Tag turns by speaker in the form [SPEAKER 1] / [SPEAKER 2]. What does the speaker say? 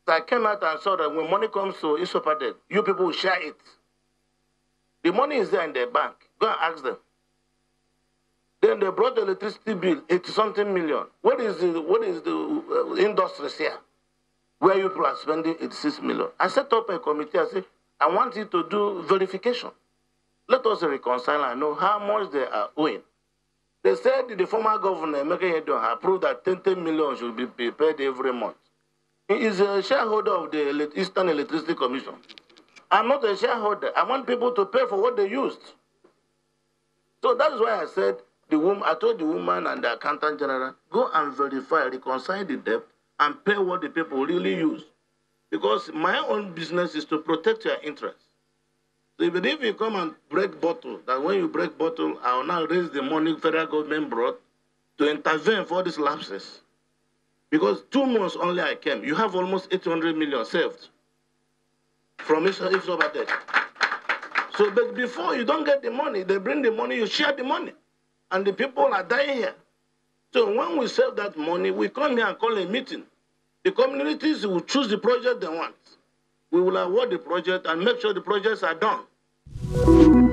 [SPEAKER 1] So I came out and saw that when money comes to Isopadek, you people will share it. The money is there in their bank. Go and ask them. Then they brought the electricity bill, 80-something million. What is the industry here? Where you people are spending 86 million. I set up a committee. I said, I want you to do verification. Let us reconcile and know how much they are owing. They said the former governor, Emeka Yedon, approved that 10 million should be paid every month. He is a shareholder of the Eastern Electricity Commission. I'm not a shareholder. I want people to pay for what they used. So that's why I said, I told the woman and the accountant general, go and verify, reconcile the debt, and pay what the people really use. Because my own business is to protect your interests. So even if you come and break bottle, that when you break bottle, I will now raise the money federal government brought to intervene for these lapses. Because 2 months only I came, you have almost 800 million saved from Isopadek. So, but before you don't get the money, they bring the money, you share the money. And the people are dying here. So when we save that money, we come here and call a meeting. The communities will choose the project they want. We will award the project and make sure the projects are done.